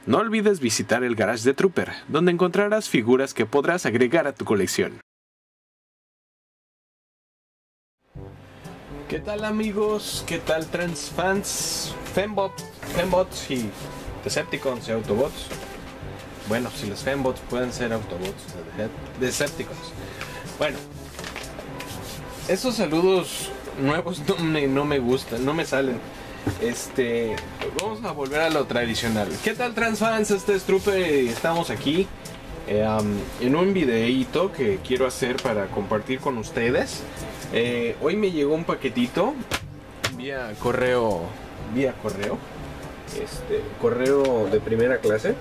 No olvides visitar el garage de Trooper, donde encontrarás figuras que podrás agregar a tu colección. ¿Qué tal amigos? ¿Qué tal transfans? Fembots y Decepticons y Autobots. Bueno, si los Fembots pueden ser Autobots, Decepticons. Bueno, esos saludos nuevos no me gustan, no me salen. Vamos a volver a lo tradicional. ¿Qué tal transfans? Este es Trooper y estamos aquí en un videíto que quiero hacer para compartir con ustedes. Hoy me llegó un paquetito vía correo, correo de primera clase.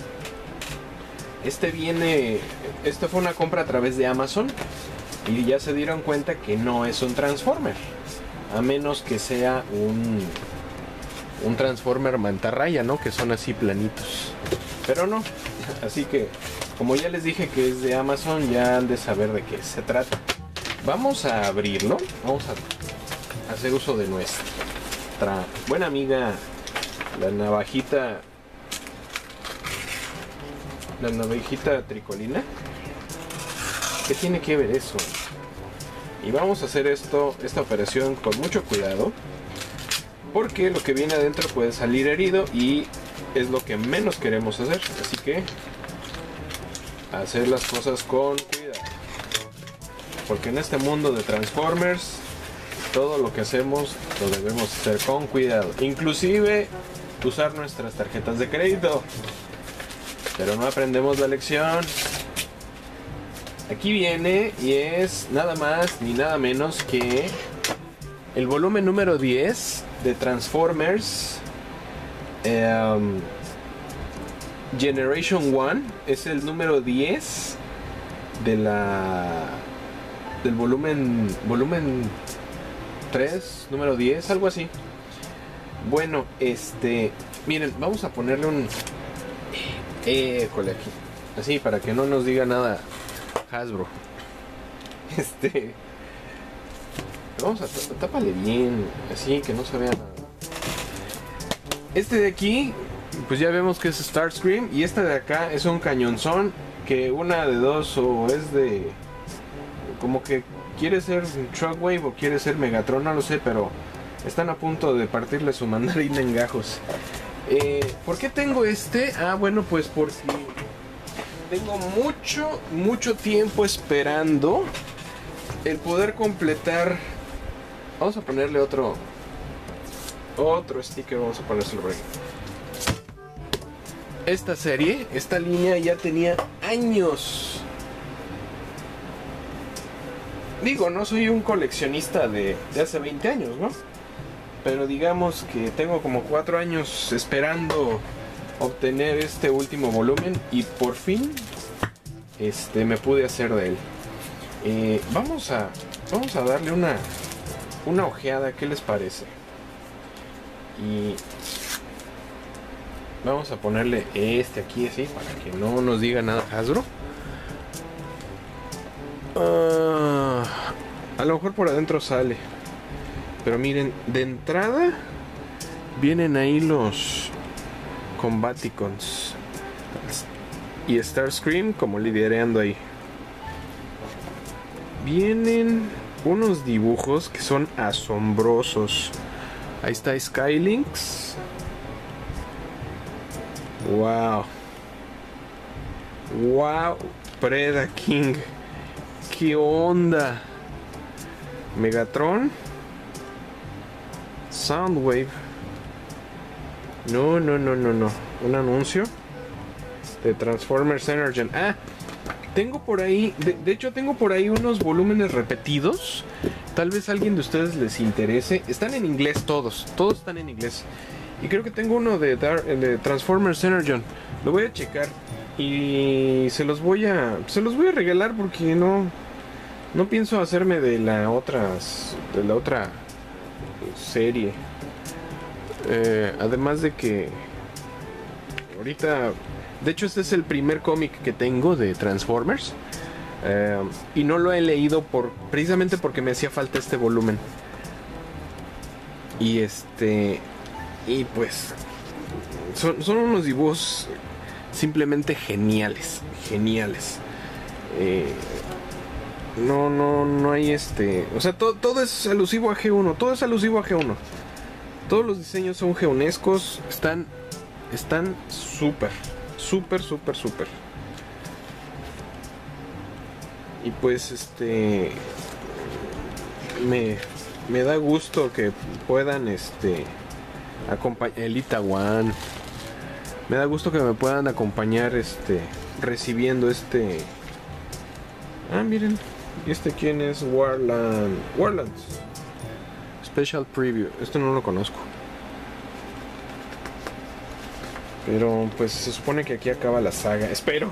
Esta fue una compra a través de Amazon y ya se dieron cuenta que no es un Transformer, a menos que sea un Transformer mantarraya, ¿no? Que son así planitos, pero no. Así que, como ya les dije que es de Amazon, ya han de saber de qué se trata. Vamos a abrirlo, vamos a hacer uso de nuestra buena amiga, la navajita tricolina. ¿Qué tiene que ver eso? Y vamos a hacer esta operación con mucho cuidado, porque lo que viene adentro puede salir herido y es lo que menos queremos hacer. Así que hacer las cosas con cuidado, porque en este mundo de Transformers todo lo que hacemos lo debemos hacer con cuidado, inclusive usar nuestras tarjetas de crédito. Pero no aprendemos la lección. Aquí viene y es nada más ni nada menos que el volumen número 10 de Transformers Generation 1. Es el número 10 del volumen 3, número 10, algo así. Bueno, miren, vamos a ponerle un école aquí, así para que no nos diga nada Hasbro. Vamos a tápale bien, así que no se vea nada. Este de aquí, pues ya vemos que es Starscream, y este de acá es un cañonzón que una de dos, o es de como que quiere ser Shockwave o quiere ser Megatron, no lo sé, pero están a punto de partirle su mandarina en gajos. ¿Por qué tengo este? Ah, bueno, pues porque tengo mucho tiempo esperando el poder completar. Vamos a ponerle otro sticker, vamos a ponérselo por aquí. Esta línea ya tenía años. Digo, no soy un coleccionista de hace 20 años, ¿no? Pero digamos que tengo como 4 años esperando obtener este último volumen y por fin me pude hacer de él. Vamos a darle una ojeada, ¿qué les parece? Y vamos a ponerle aquí así para que no nos diga nada Hasbro. A lo mejor por adentro sale, pero miren, de entrada vienen ahí los Combaticons y Starscream como liderando ahí. Vienen unos dibujos que son asombrosos. Ahí está Skylynx. Wow. Predaking. ¿Qué onda? Megatron. Soundwave. No. Un anuncio de Transformers Energy. Tengo por ahí, de hecho tengo por ahí unos volúmenes repetidos. Tal vez a alguien de ustedes les interese. Están en inglés todos están en inglés. Y creo que tengo uno de Transformers Energy. Lo voy a checar y se los voy a regalar, porque no pienso hacerme de la otra serie. Además de que ahorita, de hecho este es el primer cómic que tengo de Transformers, y no lo he leído precisamente porque me hacía falta este volumen. Y pues son unos dibujos simplemente geniales. No hay o sea, todo es alusivo a G1. Todo es alusivo a G1. Todos los diseños son G1escos. Están súper. Y pues me da gusto que puedan acompañar Elita One. Me da gusto que me puedan acompañar recibiendo miren, quién es Warlands Special Preview. No lo conozco. Pero pues se supone que aquí acaba la saga. Espero.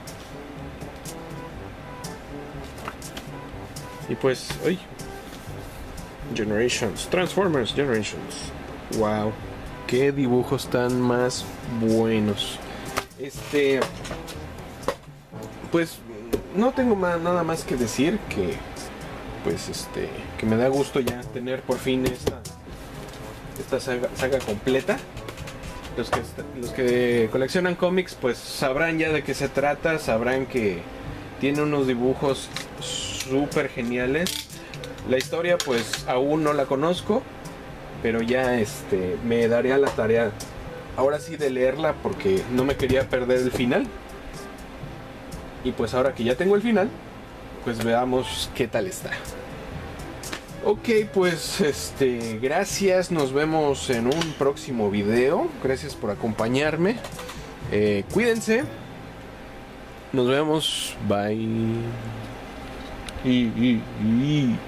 Y pues, Transformers Generations. Wow, qué dibujos tan más buenos. Pues no tengo nada más que decir que pues que me da gusto ya tener por fin esta saga completa. Los que coleccionan cómics pues sabrán ya de qué se trata, sabrán que tiene unos dibujos súper geniales. La historia pues aún no la conozco, pero ya me daría la tarea ahora sí de leerla, porque no me quería perder el final. Y pues ahora que ya tengo el final, pues veamos qué tal está. Ok, pues gracias, nos vemos en un próximo video. Gracias por acompañarme. Cuídense. Nos vemos. Bye.